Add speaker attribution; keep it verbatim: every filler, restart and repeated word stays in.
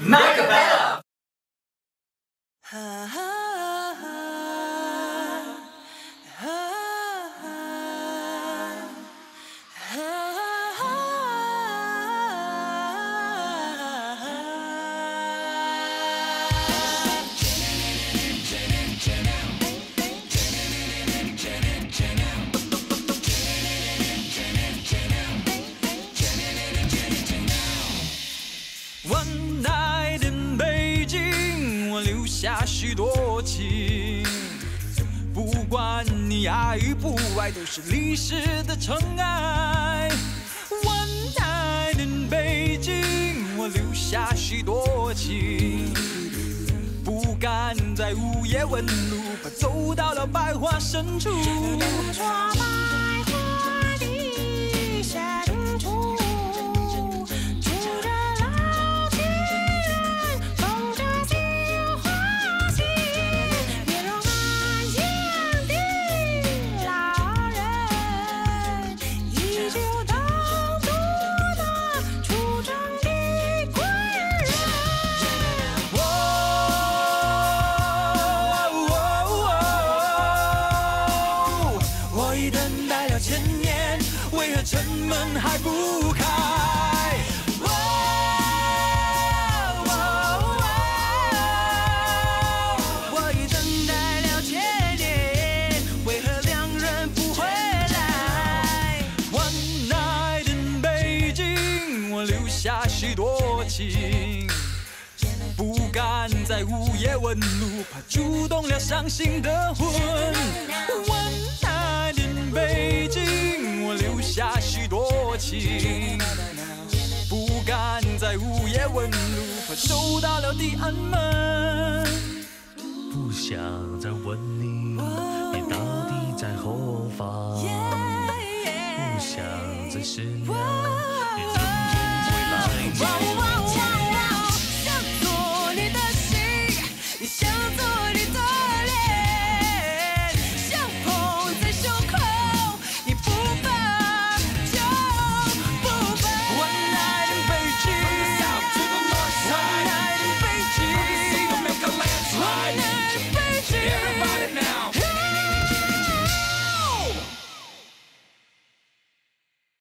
Speaker 1: Macapella。
Speaker 2: One night in 北京，我留下许多情。不管你爱与不爱，都是历史的尘埃。One night in 北京，我留下许多情。不敢在午夜问路，怕走到了百花深处。城门还不开，哦哦哦、我已等待了千年，为何两人不回来 ？One night in 北京，我留下许多情，不敢在午夜问路，怕触动了伤心的魂。One night in 北京，我留下许多情，不敢在午夜问路，怕走到了地安门。
Speaker 3: 不想再问你，你到底在何方？不想再思念。